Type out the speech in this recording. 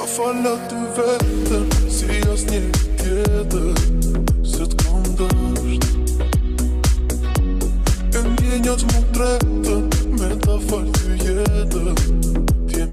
Fala ty vetëm, si as një tjetër, se t'kam dësht. E ndjenjat më tre